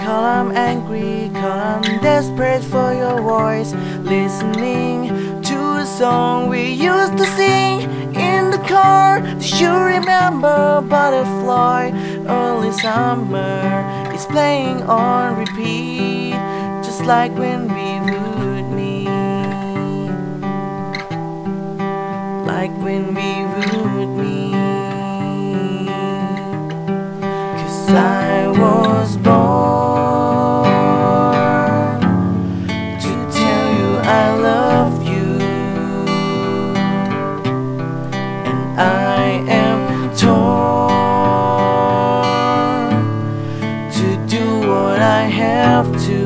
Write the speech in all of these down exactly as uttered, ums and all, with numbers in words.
'Cause I'm angry, 'cause I'm desperate for your voice. Listening to a song we used to sing in the car. Do you remember Butterfly? Early summer is playing on repeat, just like when we would meet, like when we would meet. 'Cause I was born to tell you I love you, and I am torn to do what I have to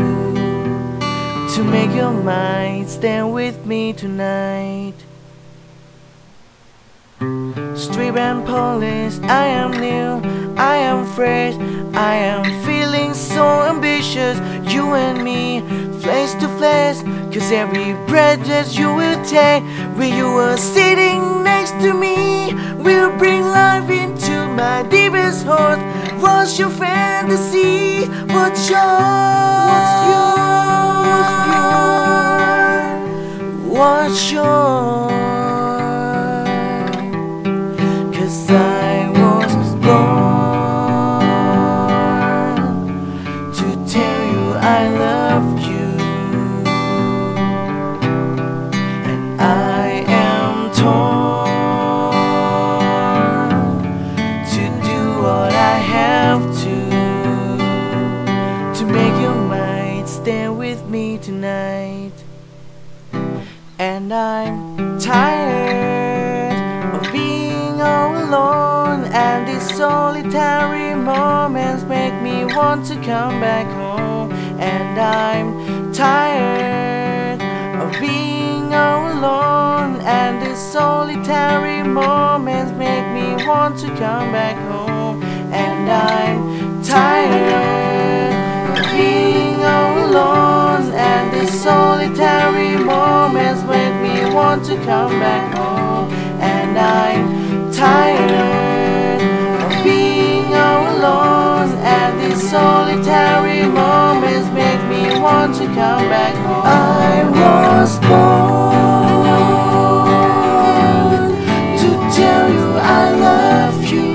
to make your mind stand with me tonight. Strip and polished, I am new, I am fresh, I am feeling so ambitious. You and me, flesh to flesh. 'Cause every breath that you will take, when you are sitting next to me, will bring life into my deepest heart. What's your fantasy? What's yours? What's yours? What's yours? 'Cause I was born to tell you I love you, and I am torn to do what I have to to make your mind stand with me tonight. And I'm tired of being all alone, and these solitary moments make me want to come back home. And I'm tired of being all alone, and these solitary moments make me want to come back home. And I'm tired of being all alone, and these solitary moments make me want to come back home. And I'm tired of being all alone, and these solitary moments make me want to come back home. I was born to tell you I love you,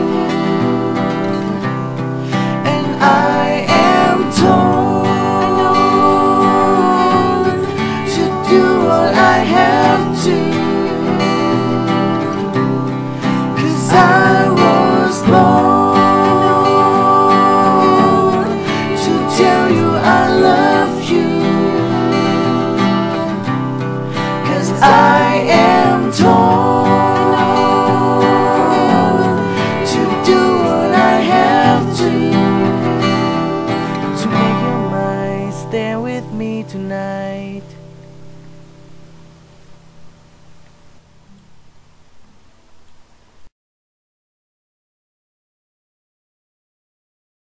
and I am torn to do what I have to. I was born to tell you I love you, 'cause I am torn to do what I have to to make your mind stay with me tonight.